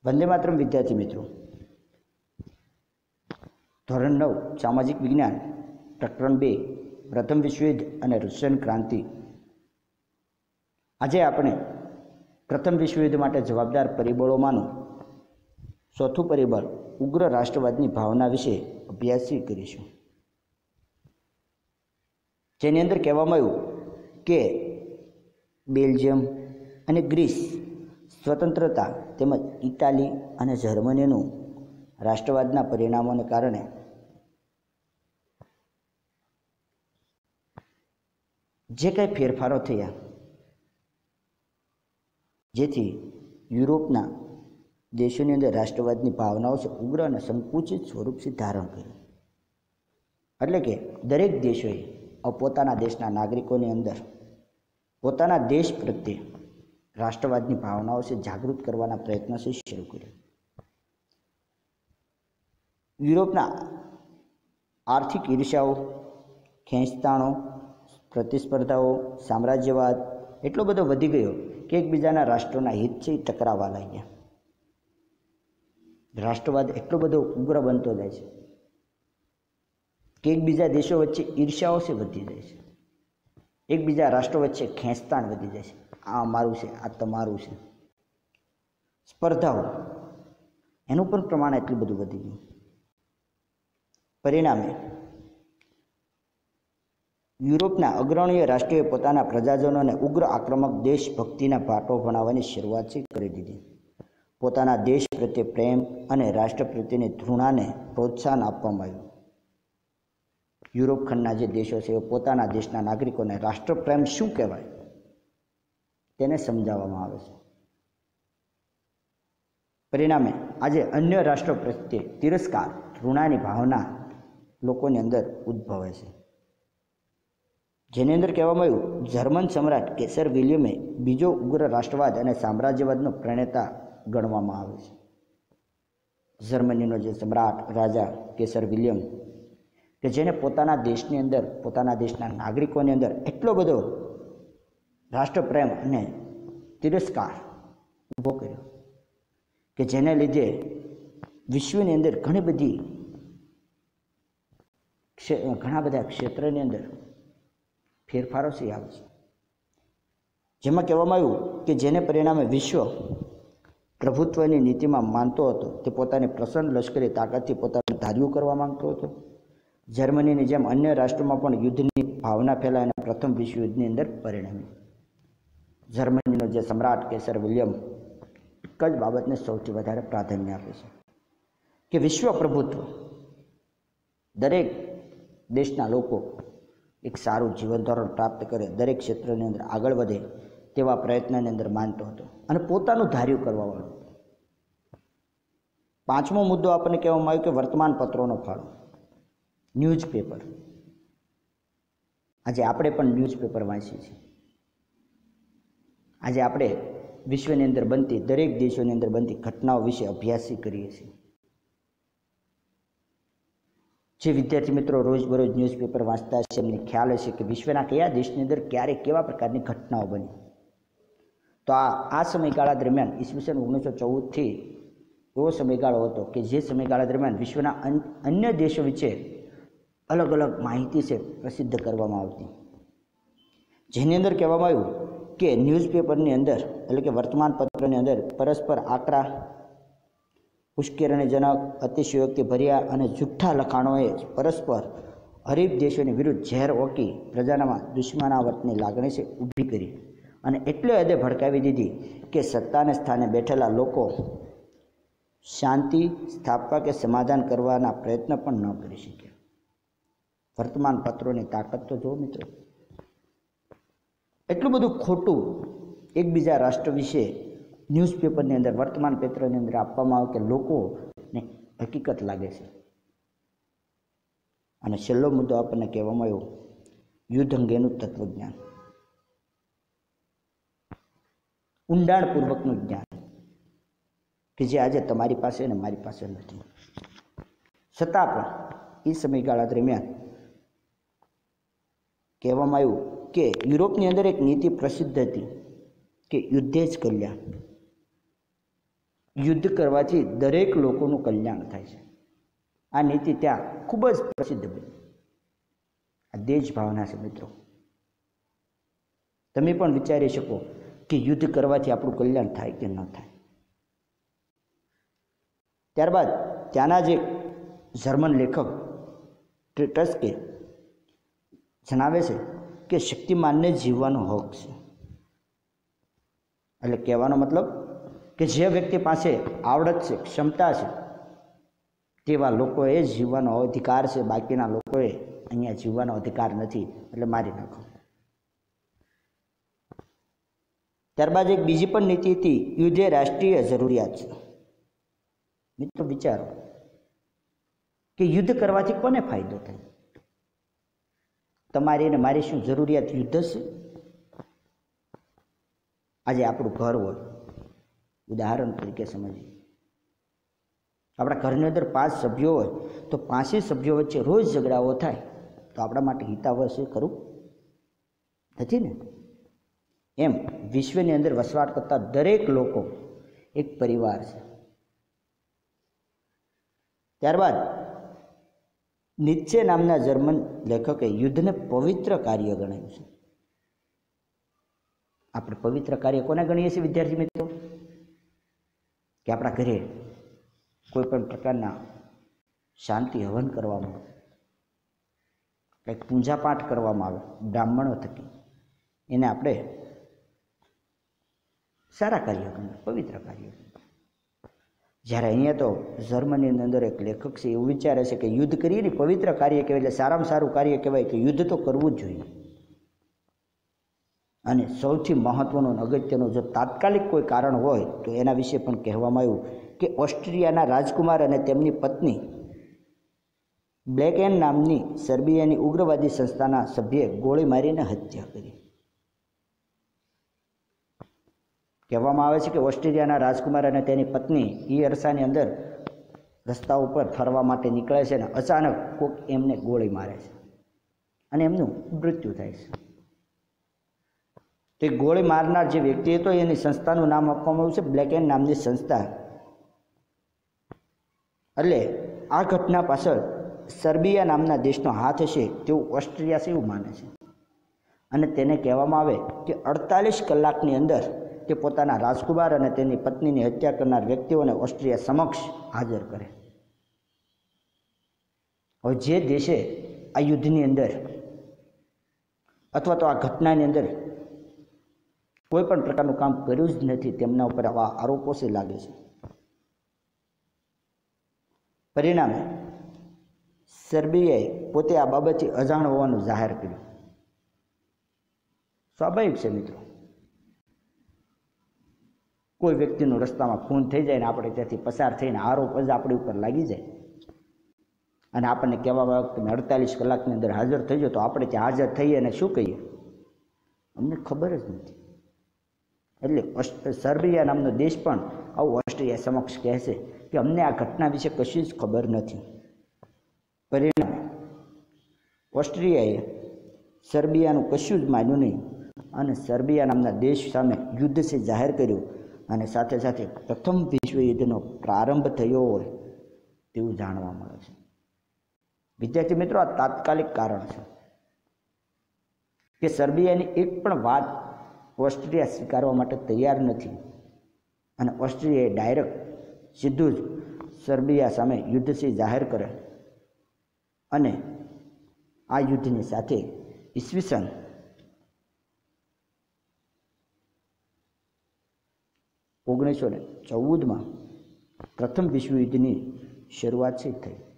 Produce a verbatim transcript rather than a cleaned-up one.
वंदे मातरम विद्यार्थी मित्रों, धोरण नव सामाजिक विज्ञान प्रकरण बे प्रथम विश्वयुद्ध અને રશિયન ક્રાંતિ। આજે આપણે પ્રથમ વિશ્વયુદ્ધ માટે જવાબદાર પરિબળોમાંનું ચોથું પરિબળ ઉગ્ર રાષ્ટ્રવાદની ભાવના વિશે અભ્યાસ કરીશું, જેની અંદર કહેવામાં આવ્યું કે બેલ્જિયમ અને ગ્રીસ સ્વતંત્રતા તેમજ ઇટાલી અને જર્મનીનું રાષ્ટ્રવાદના પરિણામોને કારણે જે કંઈ ફેરફારો થયા, જેથી યુરોપના દેશોની અંદર રાષ્ટ્રવાદની ભાવનાઓ છે ઉગ્ર અને સંકુચિત સ્વરૂપથી ધારણ કર્યું। એટલે કે દરેક દેશોએ પોતાના દેશના નાગરિકોની અંદર પોતાના દેશ પ્રત્યે રાષ્ટ્રવાદની ભાવનાઓ છે જાગૃત કરવાના પ્રયત્નો છે શરૂ કર્યા। યુરોપના આર્થિક ઈર્ષ્યાઓ, ખેંચતાણો, પ્રતિસ્પર્ધાઓ, સામ્રાજ્યવાદ એટલો બધો વધી ગયો કે એકબીજાના રાષ્ટ્રોના હિત છે એ ટકરાવા લાગ્યા। રાષ્ટ્રવાદ એટલો બધો ઉગ્ર બનતો જાય છે કે એકબીજા દેશો વચ્ચે ઈર્ષ્યાઓ છે વધી જાય છે, એકબીજા રાષ્ટ્રો વચ્ચે ખેંચતાણ વધી જાય છે, આ અમારું છે, આ તમારું છે। સ્પર્ધાઓ એનું પણ પ્રમાણ એટલું બધું વધી ગયું। પરિણામે યુરોપના અગ્રણીય રાષ્ટ્રોએ પોતાના પ્રજાજનોને ઉગ્ર આક્રમક દેશભક્તિના પાઠો ભણાવવાની શરૂઆત કરી દીધી। પોતાના દેશ પ્રત્યે પ્રેમ અને રાષ્ટ્ર પ્રત્યેની ઘૃણાને પ્રોત્સાહન આપવામાં આવ્યું। યુરોપ ખંડના જે દેશો છે એ પોતાના દેશના નાગરિકોને રાષ્ટ્રપ્રેમ શું કહેવાય તેને સમજાવવામાં આવે છે। પરિણામે આજે અન્ય રાષ્ટ્રો પ્રત્યે તિરસ્કાર, ઘૃણાની ભાવના લોકોની અંદર ઉદ્ભવે છે, જેની અંદર કહેવામાં આવ્યું જર્મન સમ્રાટ કેસર વિલિયમે બીજો ઉગ્ર રાષ્ટ્રવાદ અને સામ્રાજ્યવાદનો પ્રણેતા ગણવામાં આવે છે। જર્મનીનો જે સમ્રાટ રાજા કેસર વિલિયમ કે જેને પોતાના દેશની અંદર પોતાના દેશના નાગરિકોની અંદર એટલો બધો રાષ્ટ્રપ્રેમ અને તિરસ્કાર ઊભો કર્યો કે જેને લીધે વિશ્વની અંદર ઘણી બધી ઘણા બધા ક્ષેત્રની અંદર ફેરફારો છે આવે છે, જેમાં કહેવામાં આવ્યું કે જેને પરિણામે વિશ્વ પ્રભુત્વની નીતિમાં માનતો હતો તે પોતાની પ્રસન્ન લશ્કરી તાકાતથી પોતાનું ધાર્યું કરવા માંગતો હતો। જર્મનીની જેમ અન્ય રાષ્ટ્રોમાં પણ યુદ્ધની ભાવના ફેલાય અને પ્રથમ વિશ્વયુદ્ધની અંદર પરિણમી। જર્મનીનો જે સમ્રાટ કેસર વિલિયમ એક જ બાબતને સૌથી વધારે પ્રાધાન્ય આપે છે કે વિશ્વ પ્રભુત્વ, દરેક દેશના લોકો એક સારું જીવન ધોરણ પ્રાપ્ત કરે, દરેક ક્ષેત્રની અંદર આગળ વધે તેવા પ્રયત્નની અંદર માનતો હતો અને પોતાનું ધાર્યું કરવાવાળો હતો। પાંચમો મુદ્દો આપણને કહેવામાં આવ્યો કે વર્તમાન પત્રોનો ફાળો, ન્યૂઝપેપર। આજે આપણે પણ ન્યૂઝપેપર વાંચીએ છીએ। આજે આપણે વિશ્વની અંદર બનતી દરેક દેશોની અંદર બનતી ઘટનાઓ વિશે અભ્યાસ કરીએ છીએ। જે વિદ્યાર્થી મિત્રો રોજબરોજ ન્યૂઝપેપર વાંચતા હશે એમને ખ્યાલ હશે કે વિશ્વના કયા દેશની અંદર ક્યારે કેવા પ્રકારની ઘટનાઓ બની। તો આ આ સમયગાળા દરમિયાન ઈસવીસન ઓગણીસો ચૌદથી એવો સમયગાળો હતો કે જે સમયગાળા દરમિયાન વિશ્વના અન્ય દેશો વિશે અલગ અલગ માહિતી છે પ્રસિદ્ધ કરવામાં આવતી, જેની અંદર કહેવામાં આવ્યું કે ન્યૂઝપેપરની અંદર એટલે કે વર્તમાન પત્રની અંદર પરસ્પર આકરા, ઉશ્કેરણીજનક, અતિશયોક્તિ ભર્યા અને જુઠ્ઠા લખાણોએ પરસ્પર હરીફ દેશોની વિરુદ્ધ ઝેર ઓકી પ્રજાનામાં દુશ્મનાવટની લાગણી છે ઊભી કરી અને એટલે હદે ભડકાવી દીધી કે સત્તાને સ્થાને બેઠેલા લોકો શાંતિ સ્થાપવા કે સમાધાન કરવાના પ્રયત્ન પણ ન કરી શક્યા। વર્તમાન પત્રોની તાકાત તો જુઓ મિત્રો, એટલું બધું ખોટું એકબીજા રાષ્ટ્ર વિશે ન્યૂઝપેપરની અંદર વર્તમાન પત્રની અંદર આપવામાં આવે કે લોકોને હકીકત લાગે છે। અને છેલ્લો મુદ્દો આપણને કહેવામાં આવ્યો યુદ્ધ અંગેનું તત્વજ્ઞાન, ઊંડાણપૂર્વકનું જ્ઞાન કે જે આજે તમારી પાસે અને મારી પાસે નથી, છતાં પણ એ સમયગાળા દરમિયાન કહેવામાં આવ્યું કે યુરોપની અંદર એક નીતિ પ્રસિદ્ધ હતી કે યુદ્ધે જ કલ્યાણ। યુદ્ધ કરવાથી દરેક લોકોનું કલ્યાણ થાય છે. આ નીતિ ત્યાં ખૂબ જ પ્રસિદ્ધ બની. આ દેશ ભાવના છે મિત્રો. તમે પણ વિચારી શકો કે યુદ્ધ કરવાથી આપણું કલ્યાણ થાય કે ન થાય. ત્યારબાદ ત્યાંના જે જર્મન લેખક ટ્રેટસ્કે જણાવે છે કે શક્તિમાનને જીવવાનો હક છે. એટલે કહેવાનો મતલબ કે જે વ્યક્તિ પાસે આવડત છે, ક્ષમતા છે, તેવા લોકોએ જીવવાનો અધિકાર છે. બાકીના લોકોએ અહીંયા જીવવાનો અધિકાર નથી, એટલે મારી નાખો. ત્યારબાદ એક બીજી પણ નીતિ હતી, યુદ્ધ એ રાષ્ટ્રીય જરૂરિયાત છે. મિત્રો વિચારો કે યુદ્ધ કરવાથી કોને ફાયદો થાય? તમારી અને મારી શું જરૂરિયાત યુદ્ધ છે? આજે આપણું ઘર હોય, ઉદાહરણ તરીકે સમજીએ, આપણા ઘરની અંદર પાંચ સભ્યો હોય તો પાંચેય સભ્યો વચ્ચે રોજ ઝઘડાઓ થાય તો આપણા માટે હિતાવહ છે ખરું? નથી ને? એમ વિશ્વની અંદર વસવાટ કરતા દરેક લોકો એક પરિવાર છે. ત્યારબાદ નીત્સે નામના જર્મન લેખકે યુદ્ધને પવિત્ર કાર્ય ગણાવ્યું છે. આપણે પવિત્ર કાર્ય કોને ગણીએ છીએ વિદ્યાર્થી મિત્રો? કે આપણા ઘરે કોઈ પણ પ્રકારના શાંતિ હવન કરવામાં આવે, કંઈક પૂજાપાઠ કરવામાં આવે બ્રાહ્મણો થકી, એને આપણે સારા કાર્ય ગણીએ, પવિત્ર કાર્ય. જ્યારે અહીંયા તો જર્મનીની અંદર એક લેખક છે એવું વિચારે છે કે યુદ્ધ કરીએ ને પવિત્ર કાર્ય કહેવાય, એટલે સારામાં સારું કાર્ય કહેવાય કે યુદ્ધ તો કરવું જ જોઈએ. અને સૌથી મહત્વનું અગત્યનું જો તાત્કાલિક કોઈ કારણ હોય તો એના વિશે પણ કહેવામાં આવ્યું કે ઓસ્ટ્રિયાના રાજકુમાર અને તેમની પત્ની બ્લેક એન નામની સર્બિયાની ઉગ્રવાદી સંસ્થાના સભ્યે ગોળી મારીને હત્યા કરી. કહેવામાં આવે છે કે ઓસ્ટ્રેલિયાના રાજકુમાર અને તેની પત્ની એ અરસાની અંદર રસ્તા ઉપર ફરવા માટે નીકળે છે અને અચાનક કોઈક એમને ગોળી મારે છે અને એમનું મૃત્યુ થાય છે. તે ગોળી મારનાર જે વ્યક્તિ હતો એની સંસ્થાનું નામ આપવામાં આવ્યું છે બ્લેક એન નામની સંસ્થા. એટલે આ ઘટના પાછળ સર્બિયા નામના દેશનો હાથ હશે તેવું ઓસ્ટ્રેલિયા એવું માને છે. અને તેને કહેવામાં આવે કે અડતાલીસ કલાકની અંદર તે પોતાના રાજકુમાર અને તેની પત્નીની હત્યા કરનાર વ્યક્તિઓને ઓસ્ટ્રેલિયા સમક્ષ હાજર કરે. હવે જે દેશે આ યુદ્ધની અંદર અથવા તો આ ઘટનાની અંદર કોઈ પણ પ્રકારનું કામ કર્યું જ નથી તેમના ઉપર આવા આરોપો છે લાગે છે. પરિણામે સર્બિયાએ પોતે આ બાબતથી અજાણ હોવાનું જાહેર કર્યું. સ્વાભાવિક છે મિત્રો, કોઈ વ્યક્તિનું રસ્તામાં ખૂન થઈ જાય ને આપણે ત્યાંથી પસાર થઈને આરોપ જ આપણી ઉપર લાગી જાય અને આપણને કહેવામાં આવે કે તમે અડતાલીસ કલાકની અંદર હાજર થઈ જાઓ, તો આપણે ત્યાં હાજર થઈએ અને શું કહીએ? અમને ખબર જ નથી. એટલે સર્બિયા નામનો દેશ પણ આવું ઓસ્ટ્રેલિયા સમક્ષ કહે છે કે અમને આ ઘટના વિશે કશી જ ખબર નથી. પરિણામે ઓસ્ટ્રેલિયાએ સર્બિયાનું કશું જ માન્યું નહીં અને સર્બિયા નામના દેશ સામે યુદ્ધ છે જાહેર કર્યું અને સાથે સાથે પ્રથમ વિશ્વ યુદ્ધનો પ્રારંભ થયો હોય તેવું જાણવા મળે છે. વિદ્યાર્થી મિત્રો, આ તાત્કાલિક કારણ છે કે સર્બિયાની એક પણ વાત ઓસ્ટ્રેલિયા સ્વીકારવા માટે તૈયાર નથી અને ઓસ્ટ્રેલિયાએ ડાયરેક્ટ સીધું જ સર્બિયા સામે યુદ્ધથી જાહેર કરે અને આ યુદ્ધની સાથે ઈસવીસન ઓગણીસો ને ચૌદમાં પ્રથમ વિશ્વયુદ્ધની શરૂઆત છે થઈ.